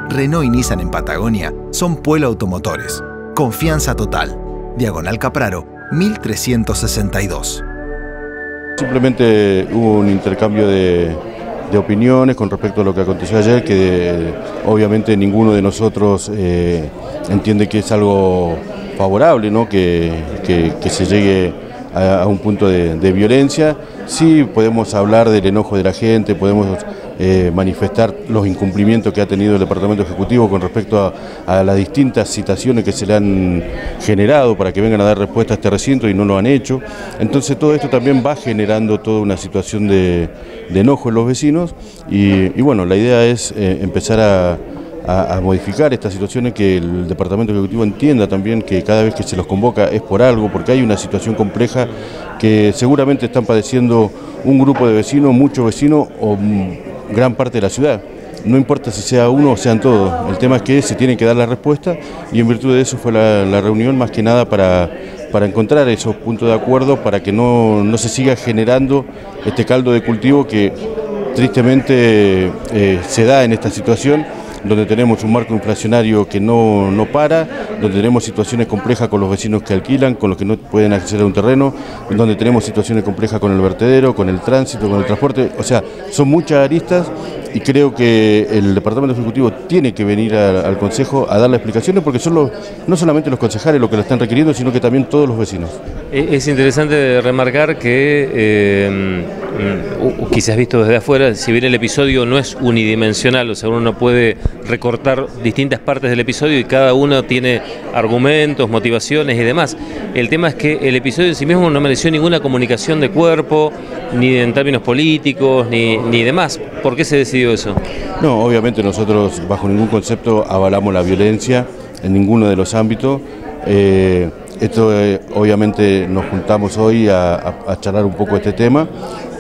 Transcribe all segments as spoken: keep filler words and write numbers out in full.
Renault y Nissan en Patagonia son Puelo Automotores. Confianza total. Diagonal Capraro, mil trescientos sesenta y dos. Simplemente hubo un intercambio de, de opiniones con respecto a lo que aconteció ayer, que de, obviamente ninguno de nosotros eh, entiende que es algo favorable, ¿no? que, que, que se llegue a, a un punto de, de violencia. Sí podemos hablar del enojo de la gente, podemos eh, manifestar los incumplimientos que ha tenido el Departamento Ejecutivo con respecto a, a las distintas citaciones que se le han generado para que vengan a dar respuesta a este recinto y no lo han hecho. Entonces todo esto también va generando toda una situación de, de enojo en los vecinos y, y bueno, la idea es eh, empezar a A, a modificar estas situaciones, que el Departamento Ejecutivo entienda también que cada vez que se los convoca es por algo, porque hay una situación compleja que seguramente están padeciendo un grupo de vecinos, muchos vecinos o gran parte de la ciudad. No importa si sea uno o sean todos, el tema es que se tiene que dar la respuesta y en virtud de eso fue la, la reunión más que nada para, para encontrar esos puntos de acuerdo para que no, no se siga generando este caldo de cultivo que tristemente eh, se da en esta situación, donde tenemos un marco inflacionario que no, no para, donde tenemos situaciones complejas con los vecinos que alquilan, con los que no pueden acceder a un terreno, donde tenemos situaciones complejas con el vertedero, con el tránsito, con el transporte, o sea, son muchas aristas y creo que el Departamento Ejecutivo tiene que venir a, al Consejo a darle explicaciones porque son los, no solamente los concejales los que la están requiriendo, sino que también todos los vecinos. Es interesante remarcar que, eh, quizás visto desde afuera, si bien el episodio no es unidimensional, o sea, uno no puede recortar distintas partes del episodio y cada uno tiene argumentos, motivaciones y demás. El tema es que el episodio en sí mismo no mereció ninguna comunicación de cuerpo, ni en términos políticos, ni, ni demás. ¿Por qué se decidió eso? No, obviamente nosotros bajo ningún concepto avalamos la violencia en ninguno de los ámbitos. Eh, esto eh, obviamente nos juntamos hoy a, a, a charlar un poco este tema,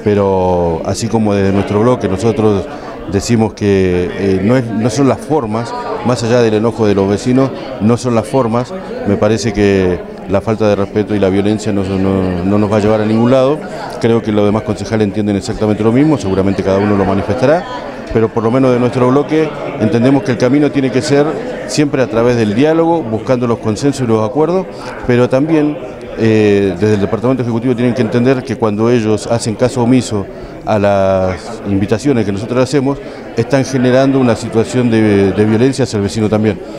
pero así como desde nuestro bloque nosotros decimos que eh, no, es, no son las formas, más allá del enojo de los vecinos, no son las formas. Me parece que la falta de respeto y la violencia no, no, no nos va a llevar a ningún lado. Creo que los demás concejales entienden exactamente lo mismo, seguramente cada uno lo manifestará, pero por lo menos de nuestro bloque entendemos que el camino tiene que ser siempre a través del diálogo, buscando los consensos y los acuerdos, pero también eh, desde el Departamento Ejecutivo tienen que entender que cuando ellos hacen caso omiso a las invitaciones que nosotros hacemos, están generando una situación de, de violencia hacia el vecino también.